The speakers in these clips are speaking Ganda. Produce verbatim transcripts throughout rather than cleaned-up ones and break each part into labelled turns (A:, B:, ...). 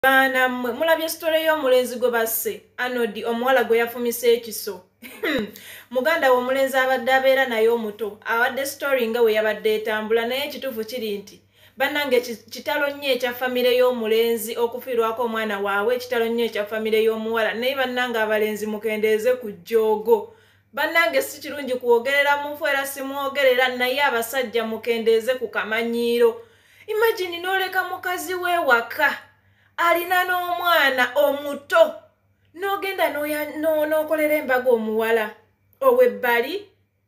A: Bana mmwe mulabye story y'omulenzi gwe basse Anodi omuwala gwe yafumise ekiso. Muganda w'omulenzi abadde abeera naye omuto awadde story nga we yabadde etambula naye ekituufu kiri nti bannange kitalo nnyo ekya famire y'omulenzi okufiirwako omwana waabwe ekitalo nnyo ekya famire y'omuwala naye bannange abalenzi mukendeeze ku jjoogo. Bannange si kirungi kwogerera mufu era simwogerera naye abasajja mukendeeze ku kamanyiiro. Imagine n'oleka mukazi we waka alina n'omwana omuto n'ogenda n'okolera embaga omuwala ow'ebbali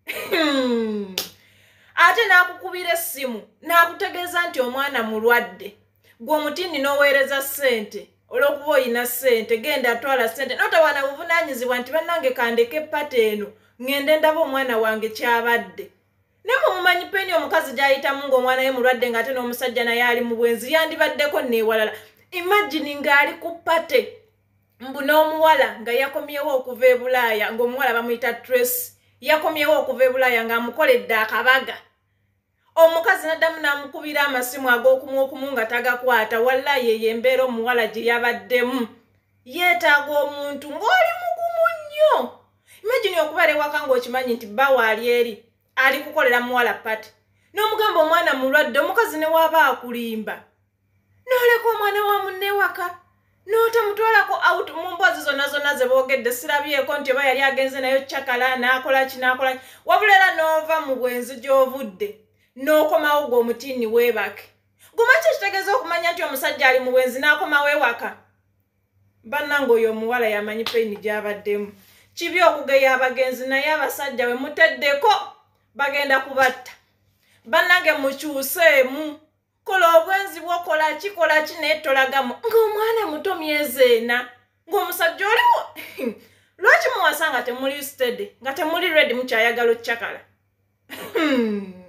A: ate n'akukubira essimu n'akutegeeza nti omwana mulwadde gwe omutindi n'oweereza ssente olw'okuba oyina ssente genda atwala ssente n'otawaana buvunaanyizibwa nti bannange kandeke ppata eno ngende ndaba omwana wange kyabadde. Ne mumumanyi peni omukazi gy'ayitamu ng'omwana we mulwadde ng'ate n'omusajja naye ali mu bwenzi yandibaddeko neewalala. Imagine ngali ku pate mbu n'omuwala nga yakomyewo okuva e Bulaaya ng'omuwala bamuyita Trace yakomyewo okuva e Bulaaya ng'amukoledde akabaga. Omukazi n'addamu n'amukubira amasimu ag'okumu okumu nga tagakwata wallahi eyo embeera omuwala gye yabaddemu. Yeetaaga omuntu ng'oli mugumu nnyo. Imagine okubeera ewaka ng'okimanyi nti bbaawe ali eri ali kukolera muwala pate n'omugamba omwana mulwadde omukazi ne waaba akulimba. N'oleka omwana wa munne waka n'otamutwalako out mu mboozi zonna zonna ze boogedde sirabyeko nti oba yali agenze nayo cakala n'akola ki n'akola wabula era n'ova mu bwenzi gy'ovudde n'okomawo gwe omutiini weebake. Gumaki ekitegeeza okumanya nti omusajja ali mu bwenzi n'akomawo ewaka? Bannange oyo omuwala yamanyi peyini gy'abaddemu. Kibi okugeya abagenzi naye abasajja we muteddeko bagenda kubatta. Bannange mukyuseemu. Kola obwenzi bwokola kikola ki naye tolagamu ng'omwana muto myezi ena ng'omusajja oliwo. Lwaki muwasa nga temuli steady nga temuli ready mukyayagala occakala?